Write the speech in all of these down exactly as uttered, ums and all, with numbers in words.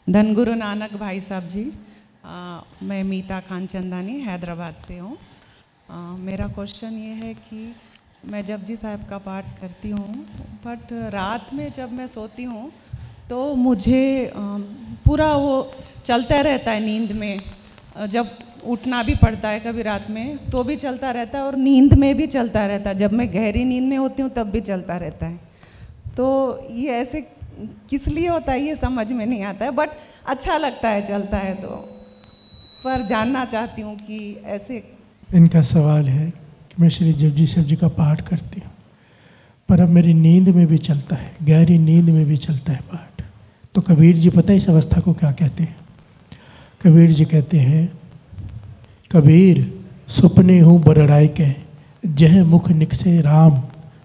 धन गुरु नानक भाई साहब जी। आ, मैं मीता खान चंदानी हैदराबाद से हूँ। मेरा क्वेश्चन ये है कि मैं जपजी साहब का पाठ करती हूँ, बट रात में जब मैं सोती हूँ तो मुझे आ, पूरा वो चलता रहता है नींद में। जब उठना भी पड़ता है कभी रात में तो भी चलता रहता है, और नींद में भी चलता रहता है। जब मैं गहरी नींद में होती हूँ तब भी चलता रहता है। तो ये ऐसे किस लिए होता है ये समझ में नहीं आता है, बट अच्छा लगता है चलता है तो। पर जानना चाहती हूँ कि ऐसे। इनका सवाल है कि मैं श्री जपजी साहब जी का पाठ करती हूँ, पर अब मेरी नींद में भी चलता है, गहरी नींद में भी चलता है पाठ। तो कबीर जी पता है इस अवस्था को क्या कहते हैं? कबीर जी कहते हैं, कबीर सुपने हूँ बरड़ाई के, जह मुख निकसे राम,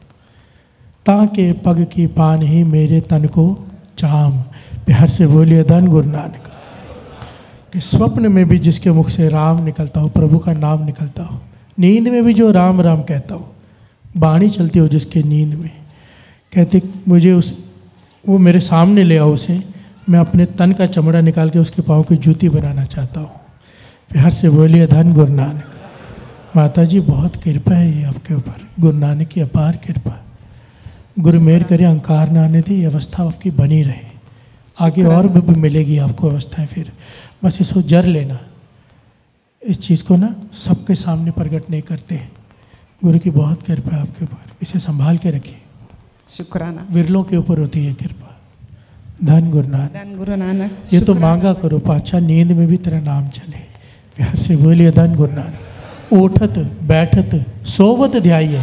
ताके पग की पान ही मेरे तन को चाम। प्यार से बोलिए धन गुरु नानक। कि स्वप्न में भी जिसके मुख से राम निकलता हो, प्रभु का नाम निकलता हो, नींद में भी जो राम राम कहता हो, बाणी चलती हो जिसके नींद में, कहते मुझे उस वो मेरे सामने ले आओ उसे, मैं अपने तन का चमड़ा निकाल के उसके पाँव की जूती बनाना चाहता हूँ। प्यार से बोलिए धन गुरु नानक। माता जी बहुत कृपा है ये आपके ऊपर, गुरु नानक की अपार कृपा। गुरु मेहर करे, अहंकार ना आने दी, अवस्था आपकी बनी रहे। आगे और भी, भी मिलेगी आपको अवस्थाएं, फिर बस इसको जर लेना। इस चीज़ को ना सबके सामने प्रकट नहीं करते हैं। गुरु की बहुत कृपा है आपके ऊपर, इसे संभाल के रखिए। शुक्राना। विरलों के ऊपर होती है कृपा। धन गुरु नानक। धन गुरु नानक। ये तो मांगा करो पातशाह, नींद में भी तेरा नाम चले। प्यार से बोलिए धन गुरु नानक। उठत बैठत सोवत ध्याइए,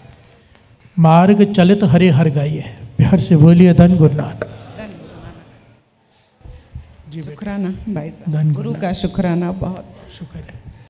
मार्ग चलित हरे हर गाइए। प्यार से बोलिए धन गुरु नानक। धन गुरु नानक। जी शुक्राना भाई साहब, गुरु का शुक्राना, बहुत शुक्र है।